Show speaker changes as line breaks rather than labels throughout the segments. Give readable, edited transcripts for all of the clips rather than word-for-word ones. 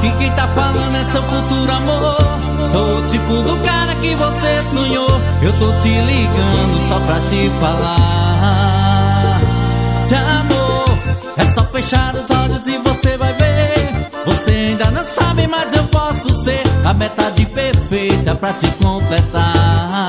Aqui quem tá falando é seu futuro amor. Sou o tipo do cara que você sonhou. Eu tô te ligando só pra te falar de amor. É só fechar os olhos e você vai ver. Você ainda não sabe, mas eu posso ser a metade perfeita pra te completar.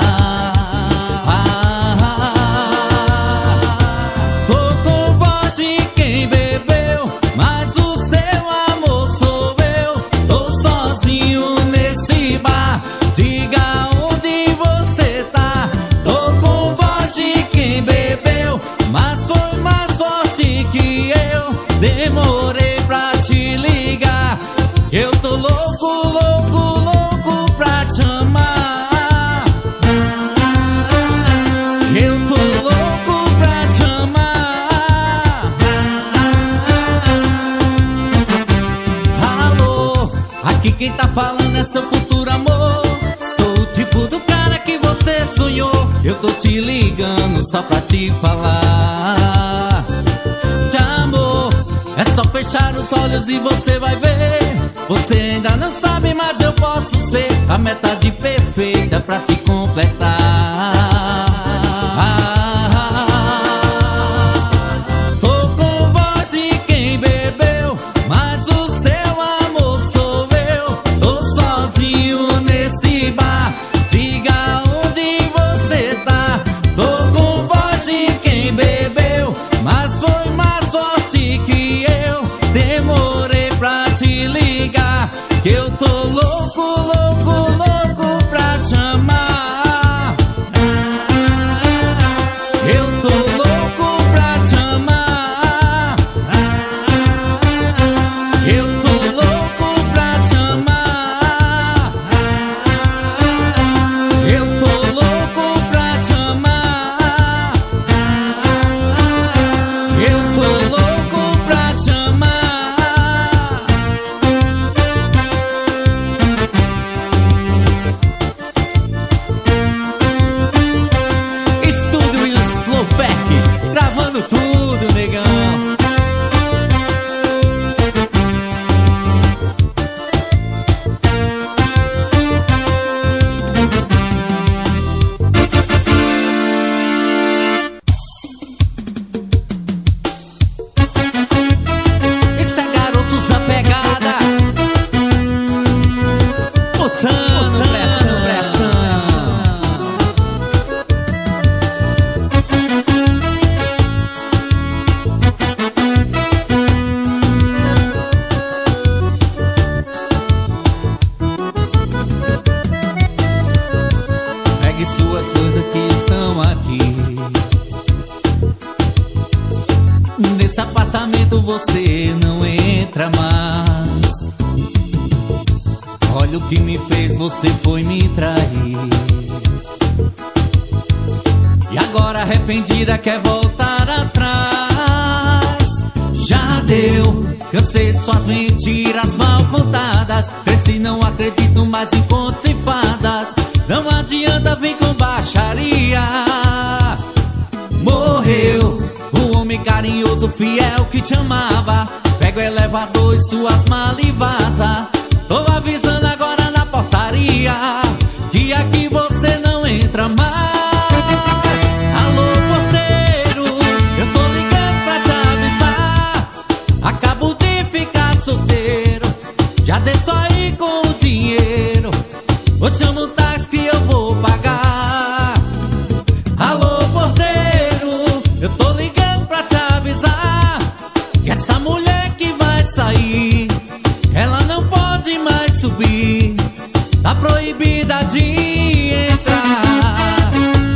Tô com voz de quem bebeu, mas o seu amor sou eu. Tô sozinho nesse bar, diga onde você tá. Tô com voz de quem bebeu, mas foi mais forte que eu. Demorei pra te ligar, eu tô louco, louco, louco pra te amar. Eu tô louco pra te amar. Alô, aqui quem tá falando é seu futuro amor. Sou o tipo do cara que você sonhou. Eu tô te ligando só pra te falar de amor. É só fechar os olhos e você vai ver. Você ainda não sabe, mas eu posso ser a metade perfeita pra te completar. Tô com voz de quem bebeu, mas o seu amor sou eu. Tô sozinho nesse bar, diga onde você tá. Tô com voz de quem bebeu, mas foi mais forte que eu. Demorei pra te ligar, que eu tô louco, louco, louco pra te amar. Eu tô louco pra te amar. Eu tô louco pra te amar. Eu tô louco pra te amar. Eu tô louco pra te amar. Estúdio Slowback, gravando tudo, negão. Isso é garotos da pegada, botando pressão, pressão. Pegue suas coisas que estão aqui. Nesse apartamento você não entra mais. Olha o que me fez, você foi me trair. E agora arrependida quer voltar atrás. Já deu, cansei de suas mentiras mal contadas. Cresci, não acredito mais em contos e fadas. Não adianta vir com baixaria. Morreu o homem carinhoso, fiel que te amava. Pega o elevador e suas malas e vaza. Tô avisando agora na portaria que aqui você não entra mais. Alô, porteiro, eu tô ligando pra te avisar. Acabo de ficar solteiro, já dei só aí com o dinheiro. Vou te chamar um táxi que eu vou pagar. Alô, porteiro, eu tô ligando pra te avisar que essa mulher que vai sair, ela não pode mais subir. Tá proibida de entrar.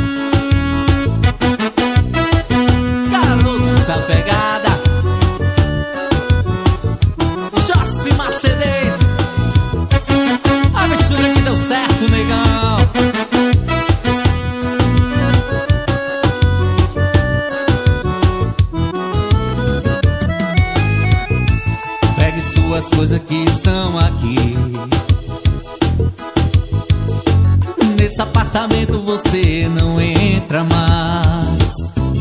Garotos da pegada, Jossi Mercedes. A mistura que deu certo, negão. Pegue suas coisas que estão aqui. Nesse apartamento você não entra mais.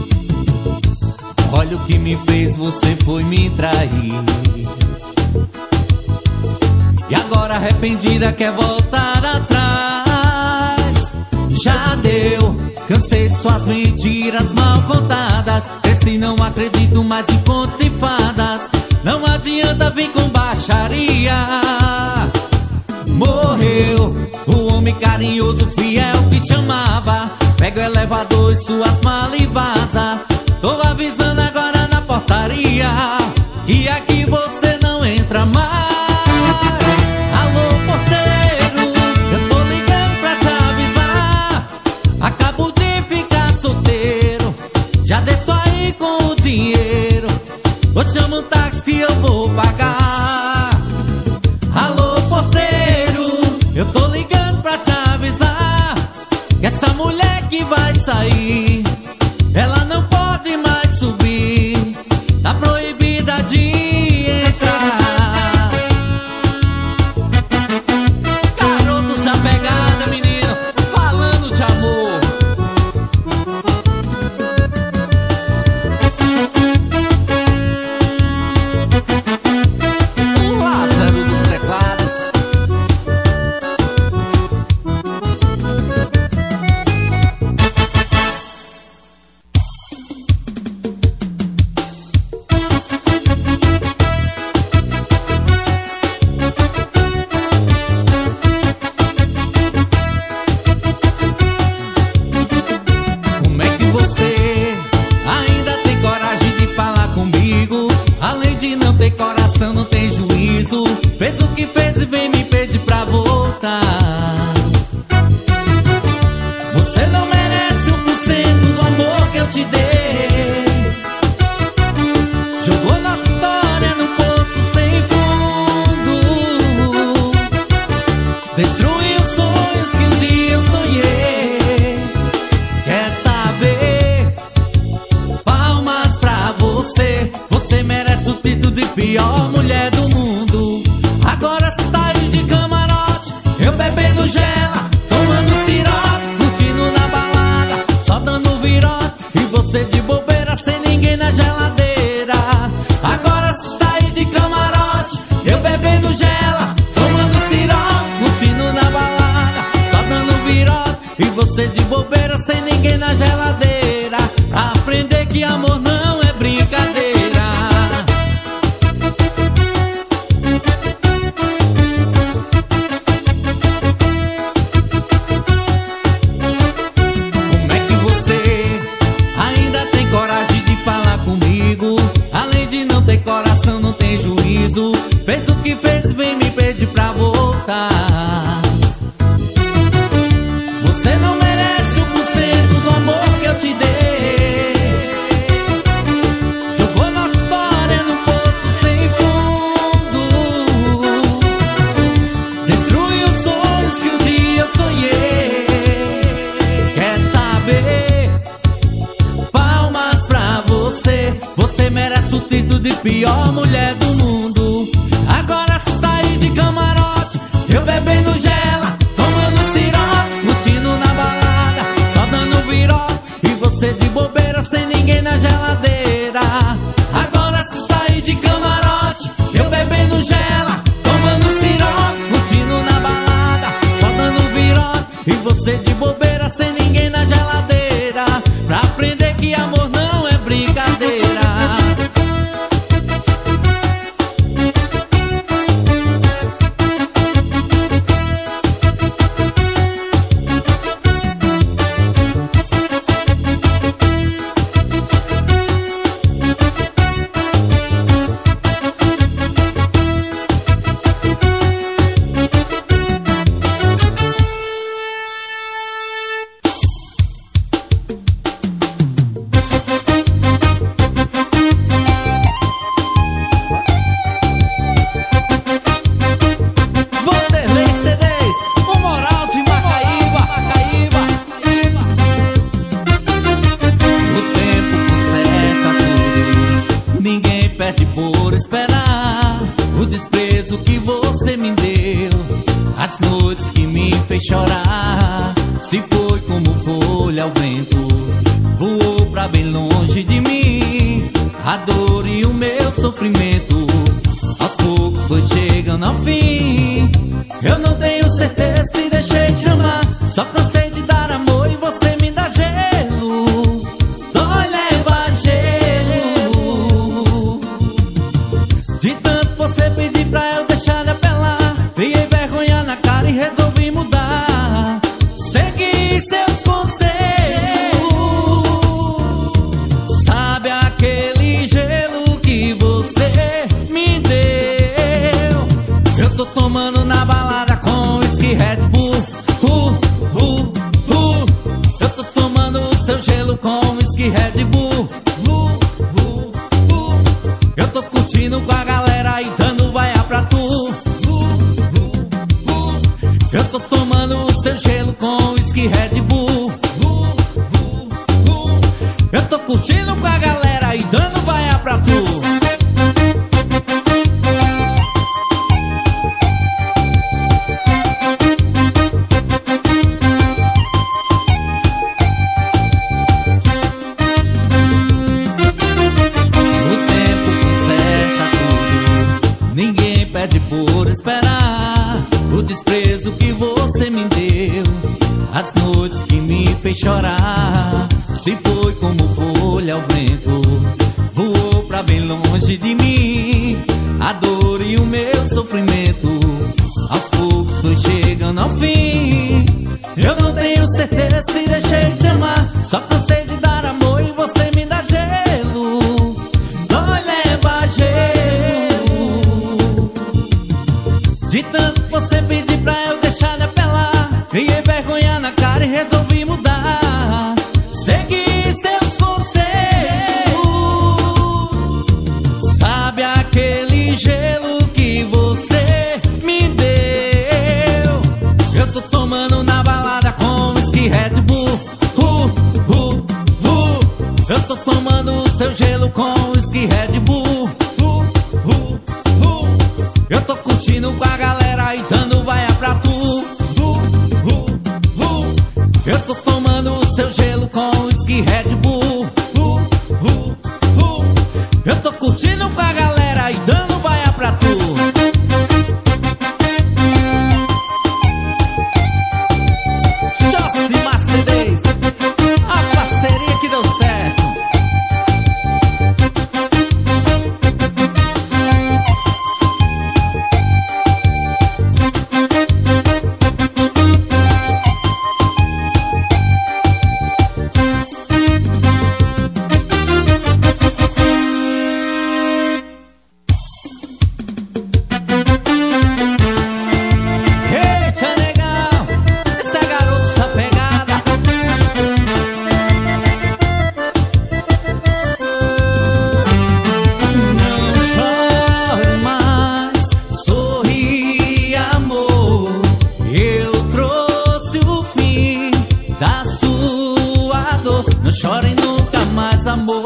Olha o que me fez, você foi me trair. e agora arrependida quer voltar atrás. Já deu, cansei de suas mentiras mal contadas. Esse não acredito mais em contos e fadas. Não adianta vir com baixaria. Morreu o homem carinhoso, fiel que te amava. Pega o elevador e suas malas e vaza. Tô avisando agora na portaria que aqui você não entra mais. Alô, porteiro, eu tô ligando pra te avisar. Acabo de ficar solteiro, já desço aí com o dinheiro. Vou te chamar um táxi que eu vou pagar. Alô, porteiro, eu tô ligando pra te avisar que essa mulher que vai sair, ela não pode mais subir, tá proibida de entrar. Garoto se apegada, menino, falando de amor. O Lázaro dos teclados. Como é que você ainda tem coragem de falar comigo? Além de não ter coração, não tem juízo. Fez o que fez e vem me pedir pra voltar. Você não merece 1% do amor que eu te dei. Jogou nossa história num poço sem fundo. Destruiu sonhos que um dia eu sonhei. Quer saber? Palmas pra você. Você merece o título de pior mulher do mundo. Agora você tá aí de camarote, eu bebendo gela, tomando cirote, curtindo na balada, só dando virote, e você de bobeira sem ninguém na geladeira. Agora você tá aí de camarote, eu bebendo gela, tomando cirote, curtindo na balada, só dando virote, e você de bobeira sem ninguém na geladeira. Pra aprender que amor não é brincadeira. Como é que você ainda tem coragem de falar comigo? Além de não ter coração, não tem juízo. Fez o que fez, vem me pedir pra voltar. Você não merece 1% do amor que eu te dei. Jogou nossa história num poço sem fundo. Destruiu sonhos que um dia eu sonhei. Quer saber? Palmas pra você. Você merece o título de pior mulher do mundo. Agora você tá aí de camarote, eu bebendo gela, tomando cirote, curtindo na balada, só dando virote, e você de bobeira sem ninguém na geladeira. Agora você tá aí de camarote, eu bebendo gela, tomando cirote, curtindo na balada, só dando virote, e você de bobeira sem ninguém na geladeira. Pra aprender que amor não é brincadeira. fez chorar. Se foi como folha ao vento, voou pra bem longe de mim. A dor e o meu sofrimento aos poucos foi chegando ao fim. Só cansei de dar amor e você me dá gelo. Dói, leva gelo. De tanto você pedir pra eu deixar de apelar, criei vergonha na cara e resolvi mudar. Segui seus conselhos. Sabe aquele gelo que você me deu? Eu tô tomando na balada com whisky Red Bull. Eu tô tomando o seu gelo com whisky Red Bull. Eu tô curtindo com a galera e dando vaia pra tu. Eu tô tomando o seu gelo com whisky Red Bull. Eu tô curtindo com a galera e dando vaia pra tu. Pede por esperar o desprezo que você me deu, as noites que me fez chorar. Se foi como folha ao vento, voou pra bem longe de mim. A dor e o meu sofrimento aos poucos foi chegando ao fim. Eu não tenho certeza se deixei de te amar. Só cansei de dar amor e você me dá gelo. Dói, leva gelo. De tanto você pedir pra eu deixar de apelar, criei vergonha na cara e resolvi mudar. Segui seus conselhos. Sabe aquele gelo que você me deu? Eu tô tomando na balada com whisky Red Bull. Eu tô tomando o seu gelo com whisky Red Bull. Eu tô curtindo com a galera e dando vaia pra tu. Eu tô tomando o seu gelo com whisky Red Bull. Eu tô curtindo com a galera e dando vaia pra tu. Josimar CDs, a parceria que deu certo. Não chorem nunca mais, amor.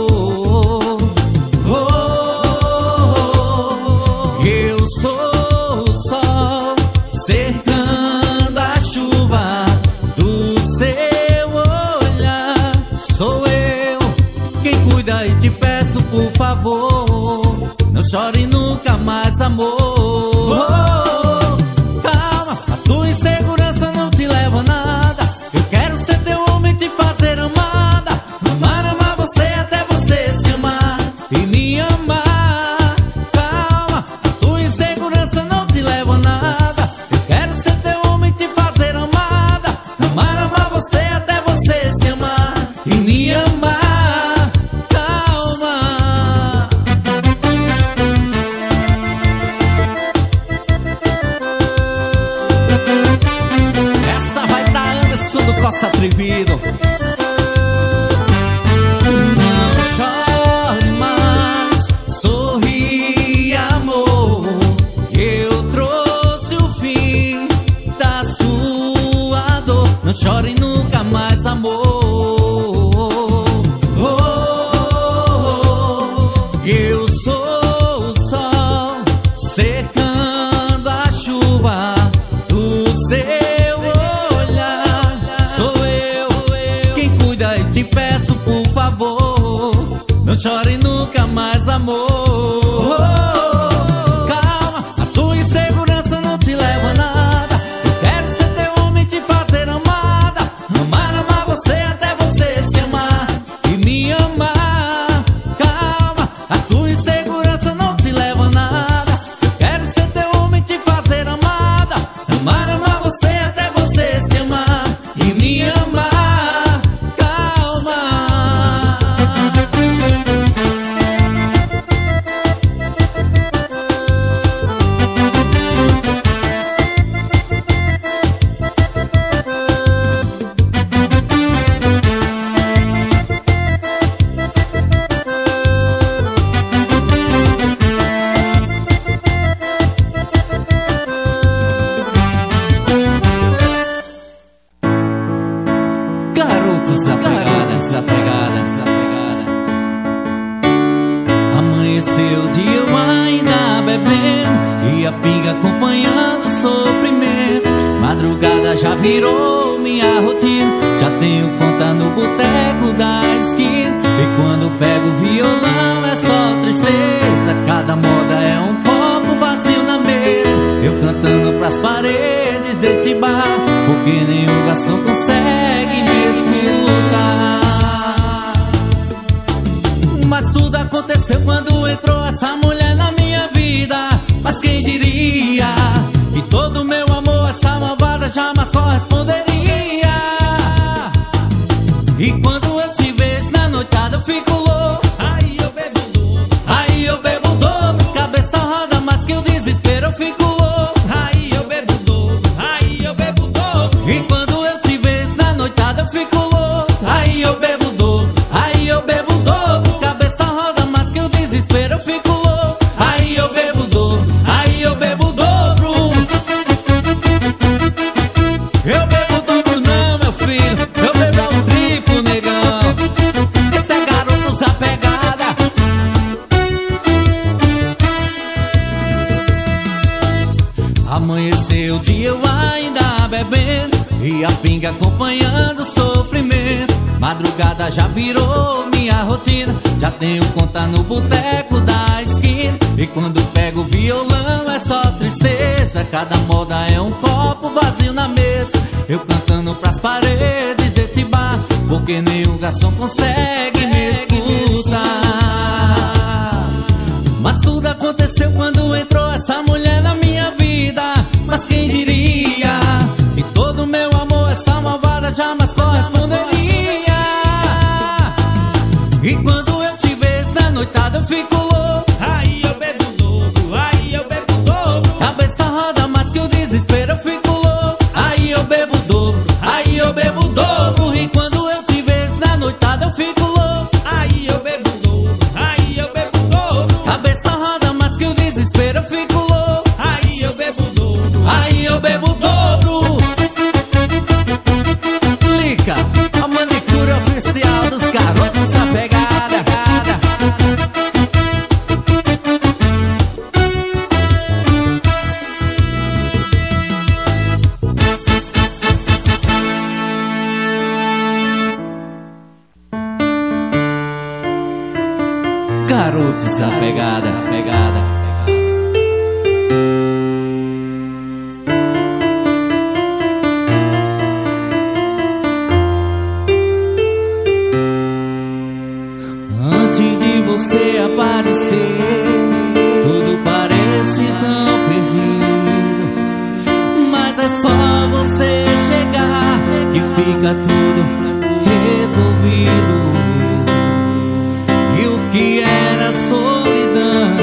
Eu sou o sol cercando a chuva do seu olhar. Sou eu quem cuida e te peço, por favor, não chore nunca mais, amor. Calma, a tua insegurança não te leva a nada. Eu quero ser teu homem, te fazer amada. Amar você até você se amar e me amar. Calma, a tua insegurança não te leva a nada. Eu quero ser teu homem, te fazer amada. Amar você até você se amar e me amar. Calma. já virou minha rotina. Já tenho conta no boteco da esquina, e quando pego o violão é só tristeza. Cada moda é um copo vazio na mesa, eu cantando pras paredes desse bar, porque nenhum garçom consegue me escutar. Mas tudo aconteceu quando entrou essa mulher na minha vida. Mas quem diria que todo meu amor essa malvada jamais corresponderia. E quando eu te vejo na noitada eu fico louco. Aí eu bebo o dobro, aí eu bebo o dobro. Cabeça roda mais que o desespero eu fico louco. Aí eu bebo o dobro, aí eu bebo o dobro. E quando eu te vejo na noitada eu fico louco. Aí eu bebo o dobro, aí eu bebo o dobro. Cabeça roda mais que o desespero eu fico louco. Aí eu bebo o dobro, aí eu bebo o dobro. Eu bebo o dobro não, meu filho, eu bebo o triplo, negão. Esse é garotos da pegada. Amanheceu o dia eu ainda bebendo, e a pinga acompanhando o sofrimento. Madrugada já virou minha rotina, já tenho conta no boteco da esquina, e quando pego o violão é só tristeza. Cada moda é um copo vazio na mesa, eu cantando pras paredes desse bar, porque nenhum garçom consegue me escutar. Mas tudo aconteceu quando entrou essa mulher na minha vida. Mas quem diria que todo meu amor essa malvada jamais corresponderia. E quando eu te vejo na noitada eu fico louco. Aí eu bebo o dobro, aí eu bebo o dobro. Cabeça roda mais que o desespero eu fico louco. Aí eu bebo o dobro, aí eu bebo o dobro. E quando eu te vejo na noitada eu fico louco. Aí eu bebo o dobro, aí eu bebo o dobro. Cabeça roda mais que o desespero eu fico louco. Aí eu bebo o dobro, aí eu bebo o dobro. Lica, a manicure oficial dos garotos da pegada. Garotos da pegada, pegada. Antes de você aparecer, tudo parece tão perdido. Mas é só você chegar que fica tudo resolvido. E o que era solidão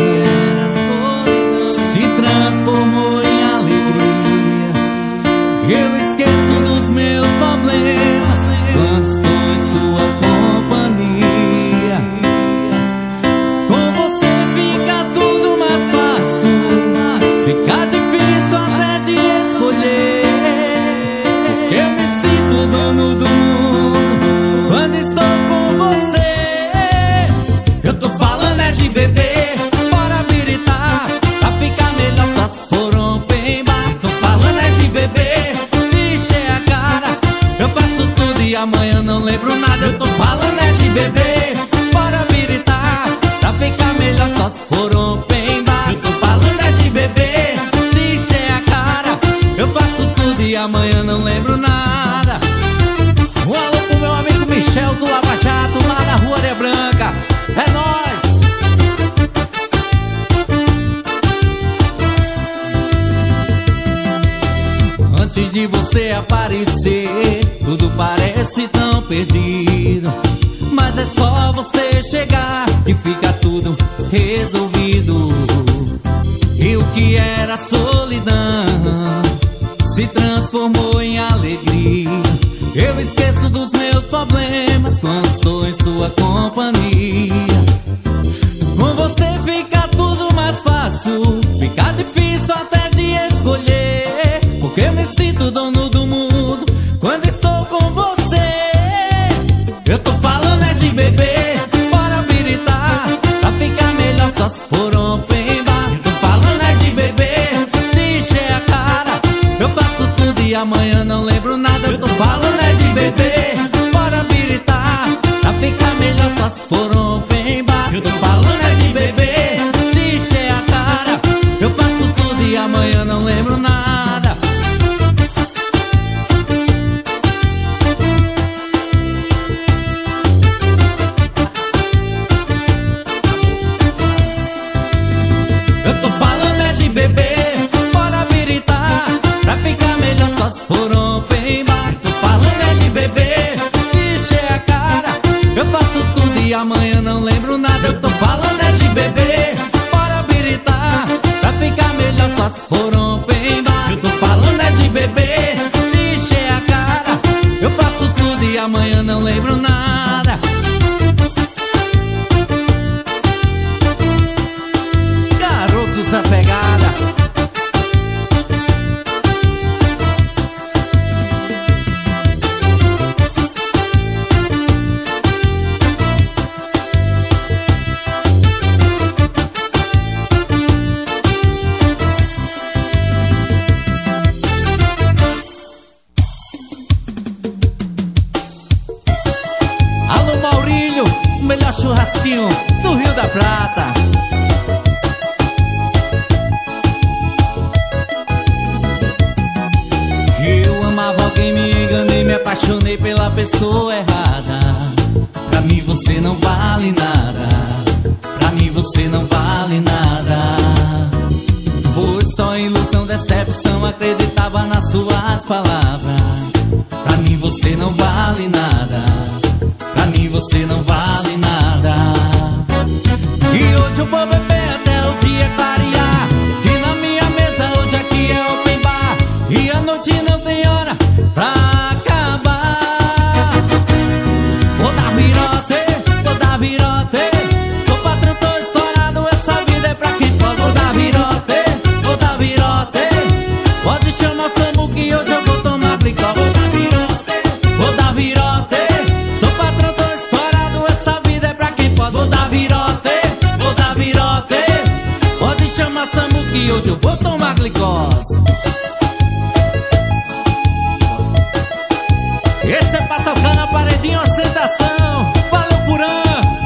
se transformou em alegria. Eu esqueço dos meus problemas quando estou em sua companhia. Com você fica tudo mais fácil, fica difícil até de escolher. Porque eu me sinto dono do mundo quando estou com você. Eu tô falando é de beber, bora habilitar, pra ficar melhor só se for um open bar. Tô falando é de beber, encher a cara, eu faço tudo e amanhã não lembro nada. Eu tô falando é de beber, bora habilitar, pra ficar melhor só se for um open bar. Eu tô falando é de beber, encher a cara, eu faço tudo e amanhã não lembro nada. Um alô pro meu amigo Michel do Lava Jato, lá na Rua Areia Branca. É nóis! Antes de você aparecer, tudo parece tão perdido. Mas é só você chegar que fica tudo resolvido. E o que era solidão se transformou em alegria. Eu esqueço dos meus problemas quando estou em sua companhia. Com você fica tudo mais fácil, fica difícil até de escolher. Porque eu me sinto dono do mundo quando estou com você. Eu tô falando é de beber, bora habilitar, pra ficar melhor só se for um open bar. Tô falando é de beber, de encher a cara, eu faço tudo e amanhã não lembro pessoa errada. Pra mim você não vale nada. Pra mim você não vale nada. Foi só ilusão, decepção, acreditava nas suas palavras. Pra mim você não vale nada. Pra mim você não vale nada. E hoje eu vou beber até o dia clarear. E na minha mesa hoje aqui é open bar. E a noite não tem hora pra acabar. Vou dar virote, vou dar virote. Sou patrão, tô estourado, essa vida é pra quem pode. Vou dar virote, vou dar virote. Pode chamar Samu que hoje eu vou tomar glicol. Vou dar virote, vou dar virote. Sou patrão, tô estourado, essa vida é pra quem pode. Vou dar virote, vou dar virote. Pode chamar Samu que hoje eu vou tomar glicose. Esse é pra tocar na paredinha, ostentação. Valeu, Purã.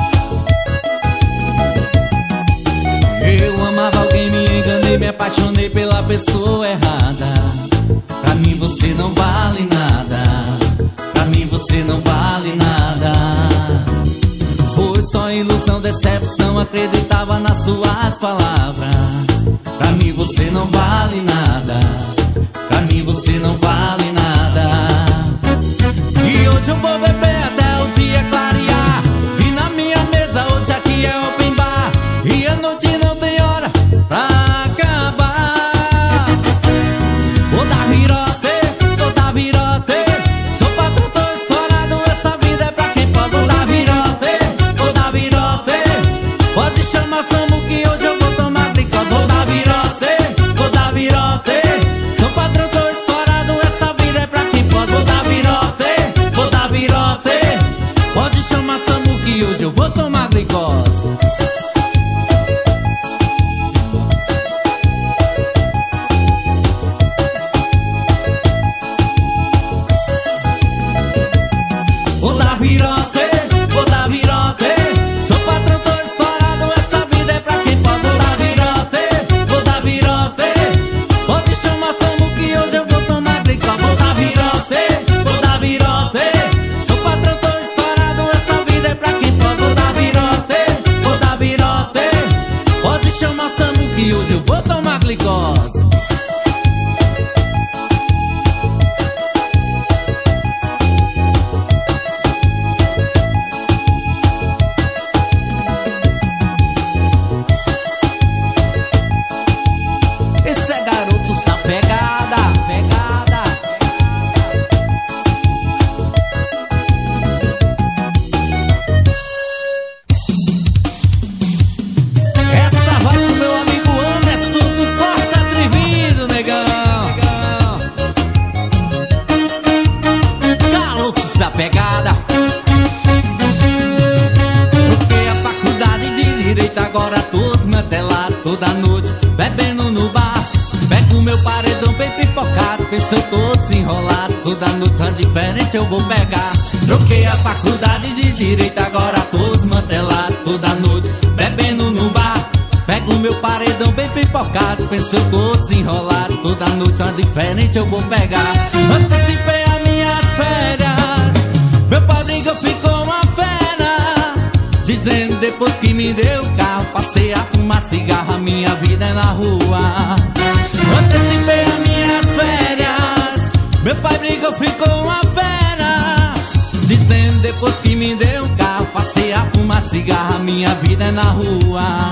Eu amava alguém, me enganei, me apaixonei pela pessoa errada. Pra mim você não vale nada. Pra mim você não vale nada. Foi só ilusão, decepção, acreditava nas suas palavras. Pra mim você não vale nada. Pra mim você não vale nada. E hoje eu vou beber até o dia clarear. E na minha mesa hoje aqui é open bar. E a noite não tem hora pra acabar. Vou dar virote, vou dar virote. Sou patrão, tô estourado, essa vida é pra quem pode. Vou dar virote, vou dar virote. Pode chamar Samu que hoje eu vou tomar glicose. Vou dar virote, vou dar virote. Sou patrão, tô estourado, essa vida é pra quem pode. Vou dar virote, vou dar virote. Pode chamar Samu que hoje eu vou tomar glicose. Vou dar virote, vou dar virote. Sou patrão, tô estourado, essa vida é pra quem pode. Vou dar virote, vou dar virote. Pode chamar Samu que hoje eu vou tomar glicose. Vou dar virote, vou dar virote. Sou patrão, tô estourado, essa vida é pra quem pode. Vou dar virote, vou dar virote. Pode chamar Samu que hoje eu vou tomar glicose. Esse é garoto sapegada, pegada. Essa vai pro meu amigo Anderson do Força Atrevido, negão. Garoto sapegada. Troquei a faculdade de direito, agora tô desmantelado toda noite, bebendo no bar. Pego meu paredão bem pipocado, penso eu tô desenrolado, toda noite tá diferente eu vou pegar. Troquei a faculdade de direito, agora tô desmantelado toda noite, bebendo no bar. Pego meu paredão bem pipocado, penso eu tô desenrolado, toda noite tá diferente eu vou pegar. Antecipei as minhas férias, meu pai brigou, ficou uma fera, dizendo depois que me deu o carro, passei a fumar cigarro, a minha vida é na rua. Antecipei as minhas férias, meu pai brigou, ficou uma fera, dizendo depois que me deu um carro, passei a fumar cigarro, a minha vida é na rua.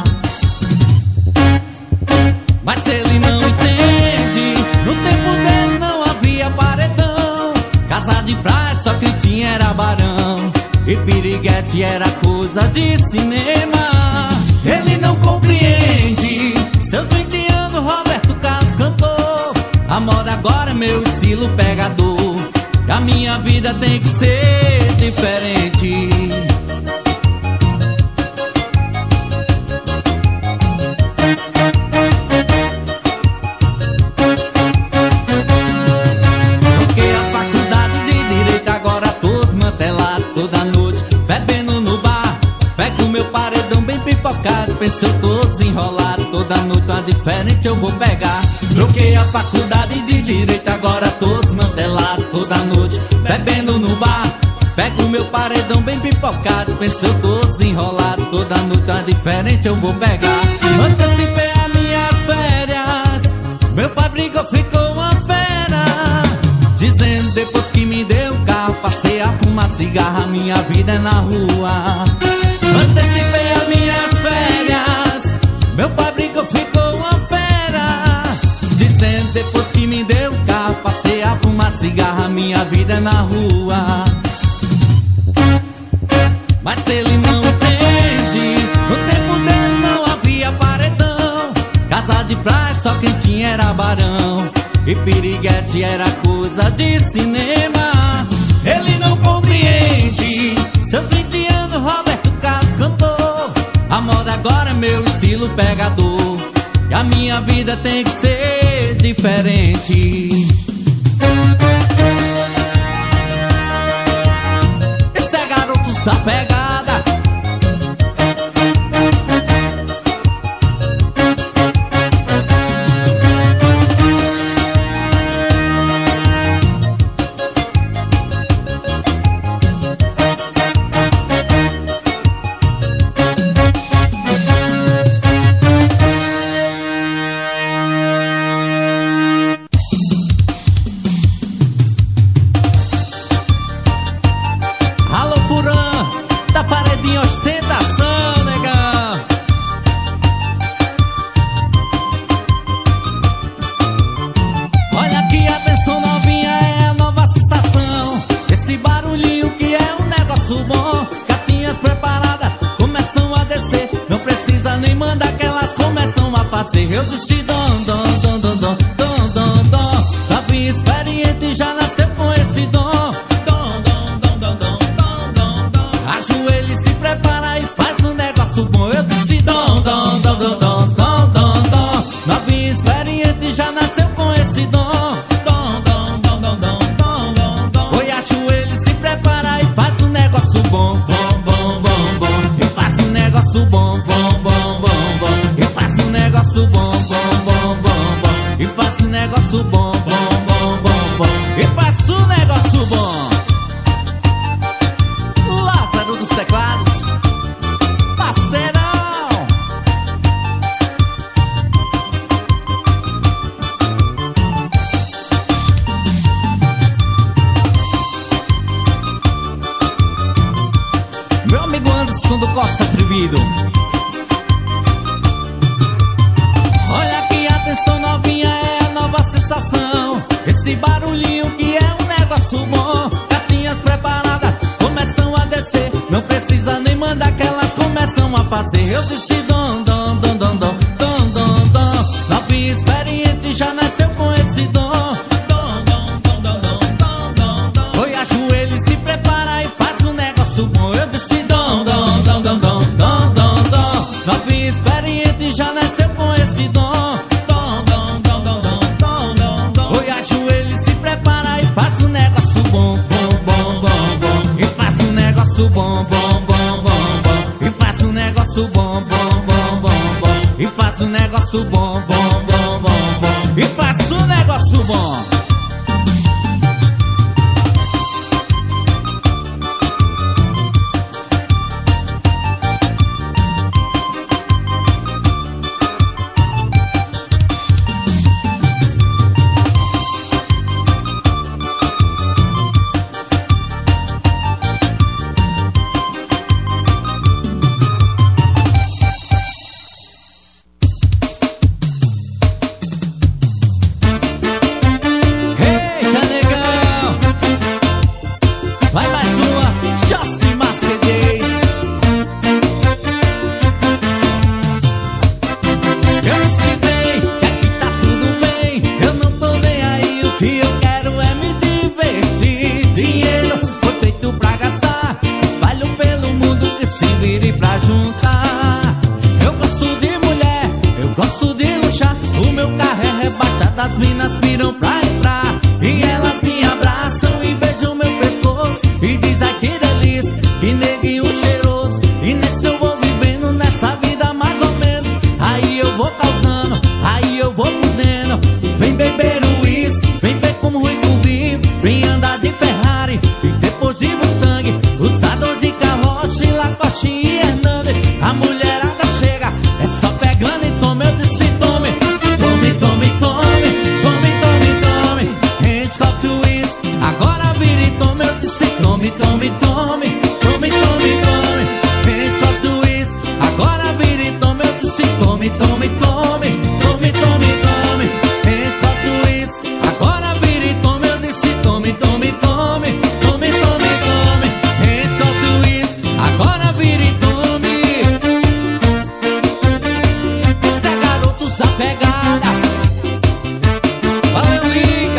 Mas ele não entende, no tempo dele não havia paredão, casa de praia só que tinha era barão, e piriguete era coisa de cinema. Ele não compreende, seus 20 anos Roberto Carlos cantou, a moda agora é meu estilo pegador, a minha vida tem que ser diferente. Troquei a faculdade de direito, agora tô desmantelado toda noite, bebendo no bar. Pego meu paredão bem pipocado, penso eu tô desenrolado, toda noite uma diferente eu vou pegar. Troquei a faculdade de direito, agora tô desmantelado toda noite, bebendo no bar. Pego meu paredão bem pipocado, penso eu tô desenrolado, toda noite é diferente eu vou pegar. Antecipei as minhas férias, meu pai brigou, ficou uma fera, dizendo depois que me deu um carro, passei a fumar cigarro, minha vida é na rua. Antecipei as minhas férias, meu pai brigou, ficou uma fera, dizendo depois que me deu um carro, passei a fumar cigarro, minha vida é na rua. Mas ele não entende, no tempo dele não havia paredão, casa de praia só quem tinha era barão, e piriguete era coisa de cinema. Ele não compreende, seus 20 anos Roberto Carlos cantou, a moda agora é meu estilo pegador, e a minha vida tem que ser diferente. Esse é garoto sapegada. Ostentação, negão. Olha aqui, atenção novinha, é a nova sensação. Esse barulhinho que é um negócio bom. Gatinhas preparadas começam a descer, não precisa nem mandar que elas começam a fazer. Eu disse dom, dom, dom, dom, dom, dom, dom, dom. Novinha experiente já nasceu com esse dom. Dom, dom, dom, dom, dom, dom, dom, dom. Ajoelhe e se prepara e faz um negócio bom. Eu disse dom, dom, dom, dom, dom, dom, dom, dom. Novinha experiente já nasceu com esse dom. Dom, dom, dom, dom, dom, dom, dom, dom. Oi, ajoelhe e se prepara e faz um negócio bom. Bom, bom, bom, bom. Eu faço um negócio bom. Bom, bom, bom, bom. Eu faço um negócio bom. Bom, bom, bom, bom. Eu faço um negócio bom. Bom, bom, bom, bom. Eu faço um negócio bom. Lázaro dos teclados, parceirão. Meu amigo Anderson do Costa Atrevido. Olha aqui, atenção novinha, é a nova sensação. Esse barulhinho que é um negócio bom. Gatinhas preparadas começam a descer, não precisa nem mandar que elas começam a fazer. Eu disse dom, dom, dom, dom, dom, dom, dom, dom. Novinha experiente já nasceu com esse dom. Dom, dom, dom, dom, dom, dom, dom. Oi, ajoelhe e se prepara e faz um negócio bom. Eu disse dom, dom, dom, dom, dom, dom, dom, dom. Novinha experiente já nasceu com esse dom. Dom, dom, dom, dom, dom, dom, dom. Oi, ajoelhe e se prepara e faz um negócio bom. Bom, bom, bom, bom. E faz um negócio bom, bom, bom, bom, bom. E faz um negócio bom, bom, bom, bom, bom. E faz um negócio bom, bom, bom, bom, bom. E faz um negócio bom. as minas piram pra entrar e elas me abraçam e beijam meu pescoço e diz ai que delícia, que neguinho cheiroso. E nesse eu vou vivendo nessa vida mais ou menos. Aí eu vou causando, aí eu vou fudendo. Vem beber o uísque, vem ver como rico vive. Vem andar de Ferrari e depois de Mustang. tome, eu disse tome. Tome, tome, tome, tome, tome, tome. Hands got twist, agora vira e tome, eu disse tome, tome, tome, tome, tome, tome. Hands got twist, agora vira e tome, eu disse tome, tome, tome, tome, tome, tome. Hands got twist, agora vira e tome, eu disse tome, tome, tome, tome, tome, tome. Hands got twist, agora vira e tome. Esse é garoto da pegada. Valeu, Lica.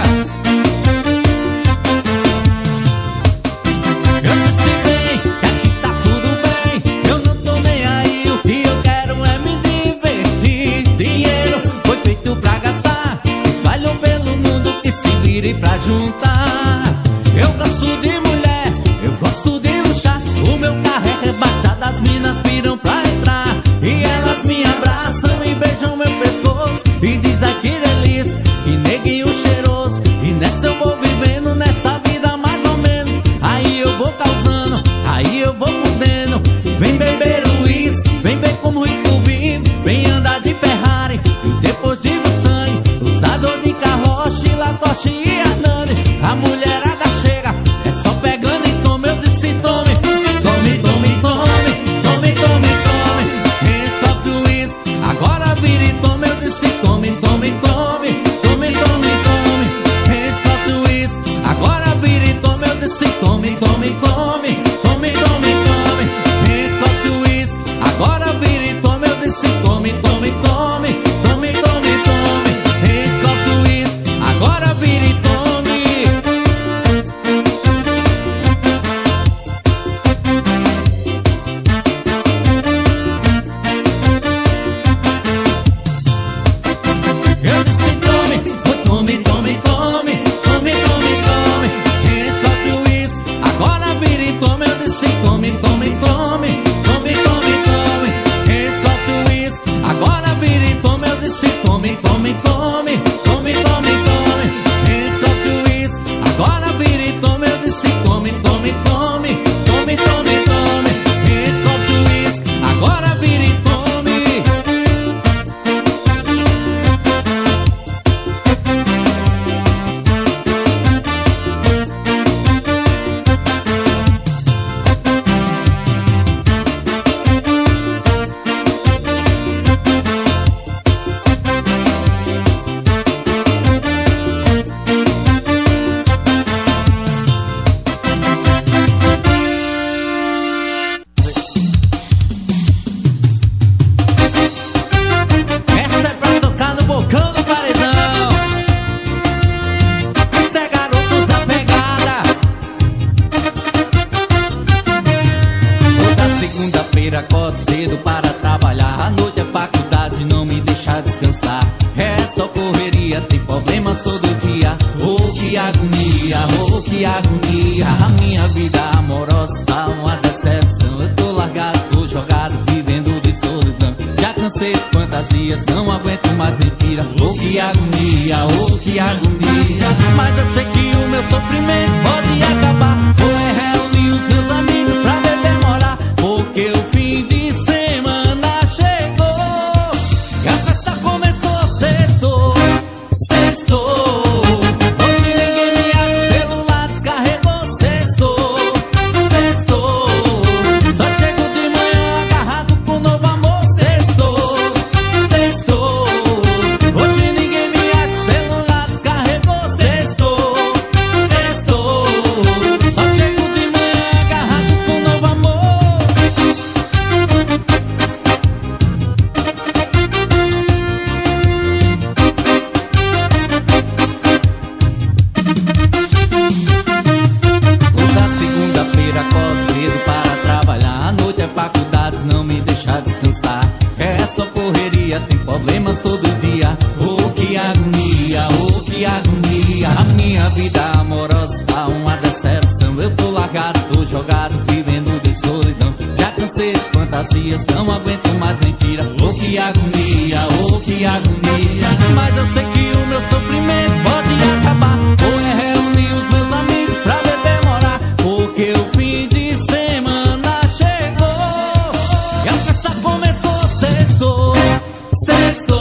Eu disse bem, que aqui tá tudo bem. Eu não tô nem aí, o que eu quero é me divertir. Dinheiro foi feito pra gastar, espalhou pelo mundo que se vire pra juntar. Eu gosto de mulher, eu gosto de luxar. O meu carro é rebaixado, as minas viram pra entrar. E elas me abraçam e beijam meu pescoço e diz ai que delícia, que neguinho cheiroso. E nessa eu vou vivendo, nessa vida mais ou menos. Aí eu vou causando, aí eu vou fudendo. Vem beber uísque, vem ver como rico vive. Vem andar de Ferrari e depois de Mustang, usador de carroça, Lacoste e Hernani. A mulherada chega, é só pegando e tome, eu disse tome. Tome, tome, tome, tome, tome, tome. Hands got twist, agora vira e tome, eu disse tome, tome, tome, tome, tome, tome. Hands got twist, agora vira e tome, eu disse tome, tome, tome, tome, tome, tome. Hands got twist, agora vira e tome, eu disse tome, tome, tome, tome, tome, tome. Hands got twist, agora vira e tome. Eu disse tome, tome, tome, tome, tome, tome, tome. Hands got twist, agora vira e tome, eu disse tome, tome, tome, tome, tome, tome. Hands got twist, agora vira e tome, eu disse tome, tome, tome, tome, tome, tome. Hands got twist, agora vira e tome, eu disse tome, tome, tome, tome, tome, tome. Hands got twist, agora vira e tome. Essa é pra tocar no bocão do paredão. Esse é garotos da pegada. Toda segunda-feira acordo cedo para trabalhar. À noite é faculdade, não me deixa descansar. É só correria, tem problemas todo dia. Oh, que agonia, oh, que agonia. A minha vida amorosa tá uma decepção. Eu tô largado, tô jogado, vivendo de solidão. Já cansei de fantasias, não aguento mais mentira. Oh, que agonia, oh, que agonia. Mas eu sei que o meu sofrimento pode acabar. Vou reunir os meus amigos pra beber morar, porque o fim de semana chegou e a festa começou, sextou, sextou. Hoje ninguém me acha, celular descarregou, sextou, sextou. Só chego de manhã agarrado com novo amor, sextou, sextou. Hoje ninguém me acha, celular descarregou, sextou, sextou. Só chego de manhã agarrado com novo amor. Toda segunda-feira acordo cedo para trabalhar. À noite é faculdade, não me deixa descansar. É só correria, tem problemas todo dia. Oh, que agonia, oh, que agonia. A minha vida amorosa tá uma decepção. Eu tô largado, tô jogado, vivendo de solidão. Já cansei de fantasias, não aguento mais mentira. Oh, que agonia, oh, que agonia. Mas eu sei que o meu sofrimento pode acabar. Vou reunir os meus amigos pra beber morar, porque o fim de semana chegou e a festa começou, sextou, sextou.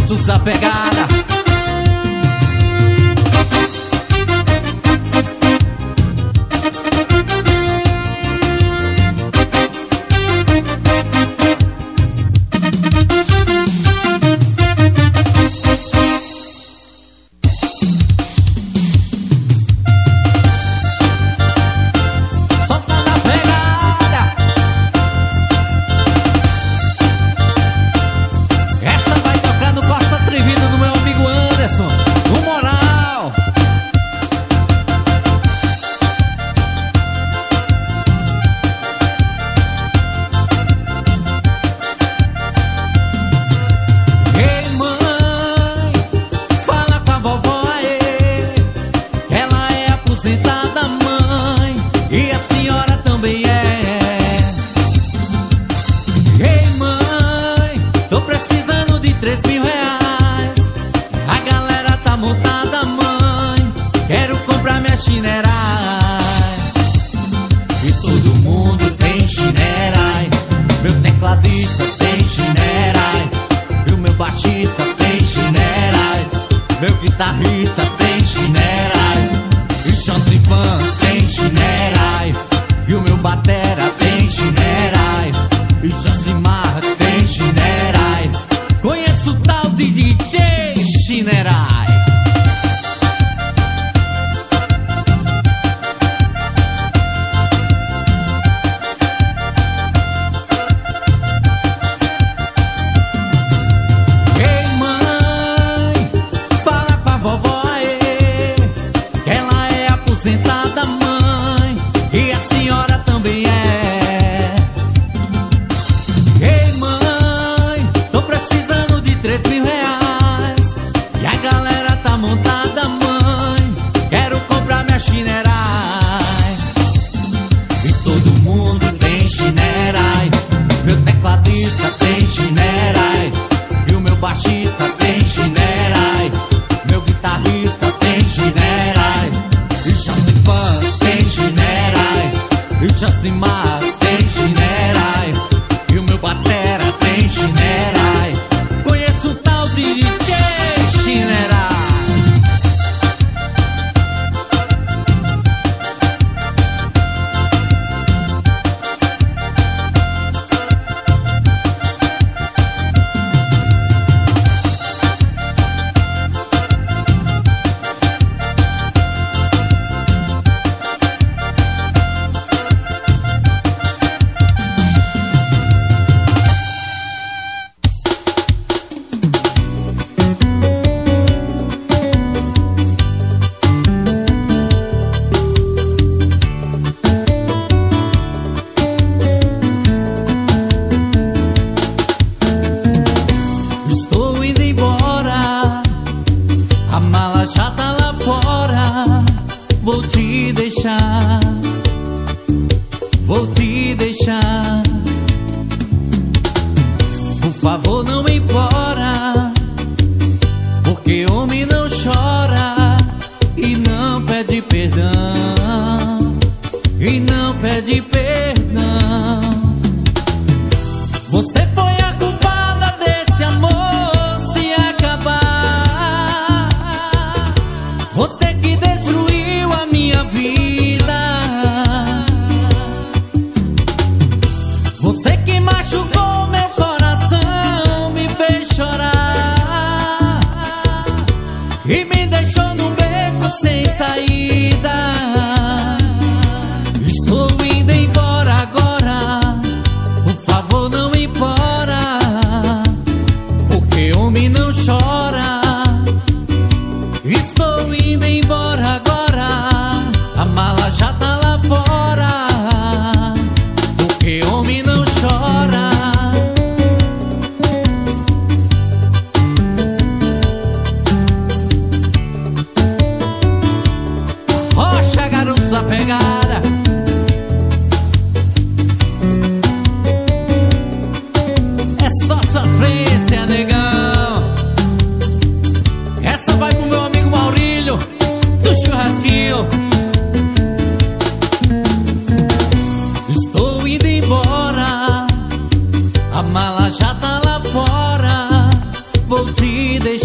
garotos da pegada.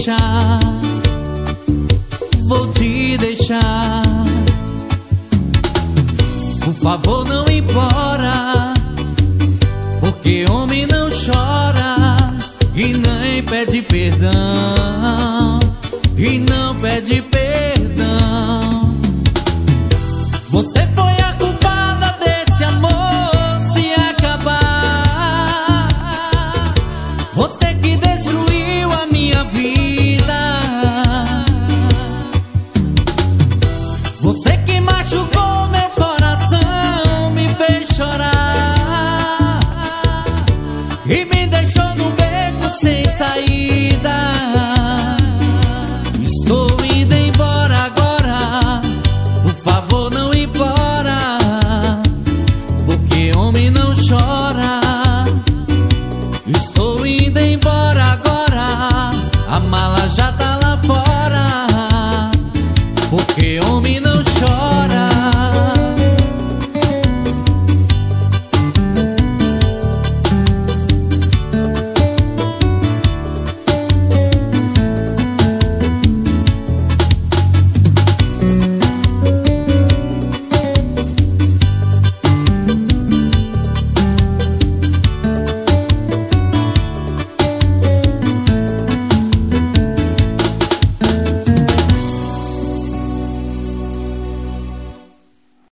deixar, vou te deixar. Por favor, não implora, porque homem não chora e nem pede perdão, e não pede perdão.